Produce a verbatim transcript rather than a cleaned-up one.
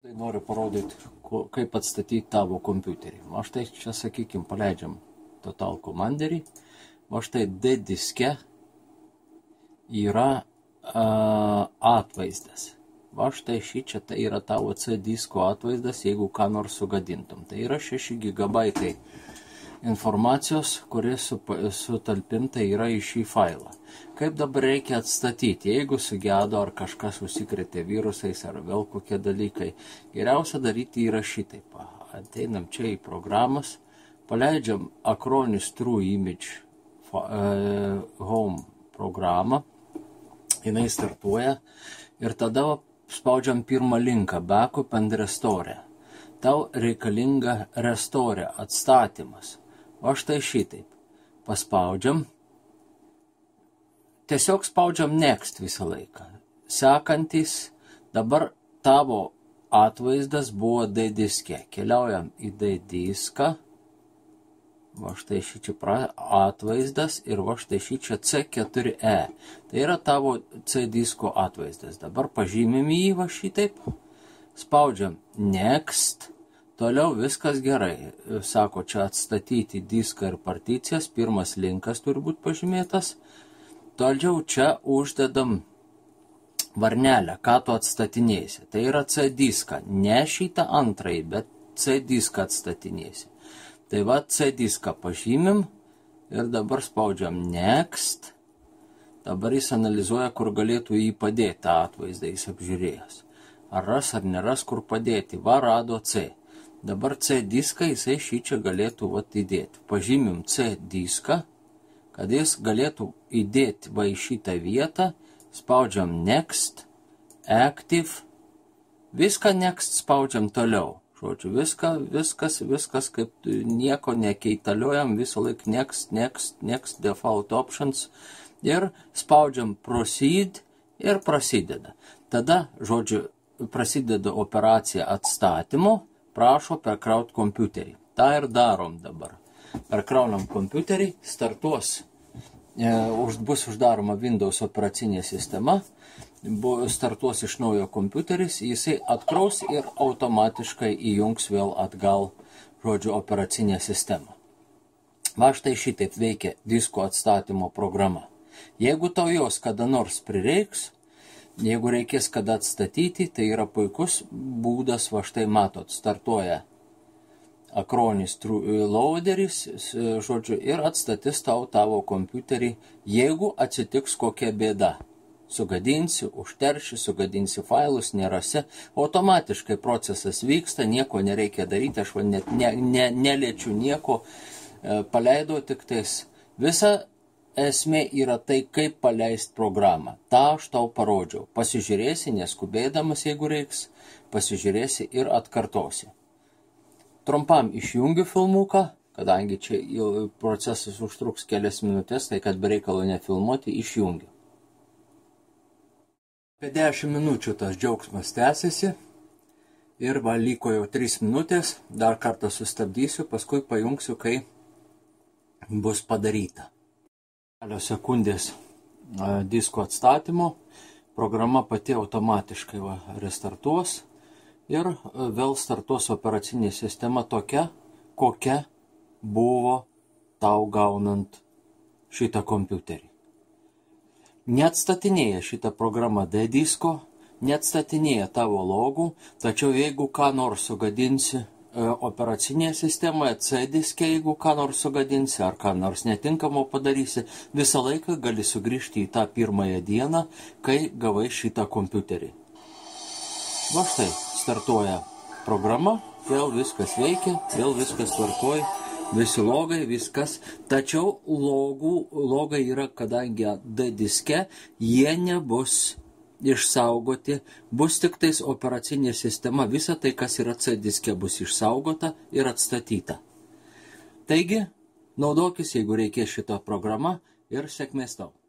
Tai noriu parodyti, kaip atstatyti tavo kompiuterį. O štai čia, sakykime, paleidžiam Total Commanderį. O štai D diske yra a, atvaizdas. O štai šį čia tai yra tavo C disko atvaizdas, jeigu ką nors sugadintum. Tai yra šeši gigabaitai informacijos, kuris sutalpinta yra į šį failą. Kaip dabar reikia atstatyti, jeigu sugedo ar kažkas užsikrėtė virusais ar vėl kokie dalykai. Geriausia daryti yra šitaip. Ateinam čia į programas, paleidžiam Acronis True Image uh, Home programą, jinai startuoja ir tada spaudžiam pirmą linką Backup and Restore. Tau reikalinga Restore atstatymas. O štai šitaip. Paspaudžiam. Tiesiog spaudžiam Next visą laiką. Sekantis, dabar tavo atvaizdas buvo D diske. Keliaujam į D diską. Va štai šį čia atvaizdas ir va štai šį čia C keturi E. Tai yra tavo C disko atvaizdas. Dabar pažymim jį va šitaip. Spaudžiam Next. Toliau viskas gerai. Sako, čia atstatyti diską ir particijas. Pirmas linkas turi būti pažymėtas. Toliau čia uždedam varnelę, ką tu atstatinėsi. Tai yra C diską. Ne šitą antrąjį, bet C diską atstatinėsi. Tai va C diską pažymim ir dabar spaudžiam Next. Dabar jis analizuoja, kur galėtų jį padėti tą atvaizdą, jis apžiūrėjęs. Ar ras ar neras, kur padėti. Va rado C. Dabar C diską jisai šį čia galėtų vat įdėti. Pažymim C diską, kad jis galėtų įdėti va į šitą vietą. Spaudžiam Next, Active. Viską Next spaudžiam toliau. Žodžiu, viską, viskas, viskas, kaip nieko nekeitaliojam, visą laiką Next, Next, Next, Default Options. Ir spaudžiam Proceed ir prasideda. Tada, žodžiu, prasideda operacija atstatymo. Prašo perkraut kompiuterį. Ta ir darom dabar. Perkraunam kompiuterį, startuos, e, bus uždaroma Windows operacinė sistema, bu, startuos iš naujo kompiuteris, jisai atkraus ir automatiškai įjungs vėl atgal, žodžiu, operacinę sistemą. Va štai šitaip veikia disko atstatymo programa. Jeigu tau jos kada nors prireiks, jeigu reikės kada atstatyti, tai yra puikus būdas, va štai matot, startuoja Acronis Loaderis, žodžiu, ir atstatys tau tavo kompiuterį, jeigu atsitiks kokia bėda. Sugadinsi, užterši, sugadinsi failus, nerasi, automatiškai procesas vyksta, nieko nereikia daryti, aš va net ne, ne, neliečiu nieko, paleidau tik tais visą. Esmė yra tai, kaip paleist programą. Ta aš tau parodžiau. Pasižiūrėsi, neskubėdamas, jeigu reiks, pasižiūrėsi ir atkartosi. Trumpam išjungiu filmuką, kadangi čia procesas užtruks kelias minutės, tai kad be reikalo nefilmuoti, išjungiu. Apie dešimt minučių tas džiaugsmas tęsiasi ir va liko jau tris minutės, dar kartą sustabdysiu, paskui pajungsiu, kai bus padaryta. Kelios sekundės disko atstatymo, programa pati automatiškai va, restartuos ir vėl startuos operacinė sistema tokia, kokia buvo tau gaunant šitą kompiuterį. Neatstatinėja šitą programą D disko, neatstatinėja tavo logų, tačiau jeigu ką nors sugadinsi operacinėje sistemoje, C diske, jeigu ką nors sugadinsi ar ką nors netinkamo padarysi, visą laiką gali sugrįžti į tą pirmąją dieną, kai gavai šitą kompiuterį. Va štai, startuoja programa, vėl viskas veikia, vėl viskas tvarkoj, visi logai, viskas, tačiau logų, logai yra, kadangi D diske, jie nebus išsaugoti, bus tik tais operacinė sistema, visa tai, kas yra C diske, bus išsaugota ir atstatyta. Taigi, naudokis, jeigu reikės šitą programą ir sėkmės tau.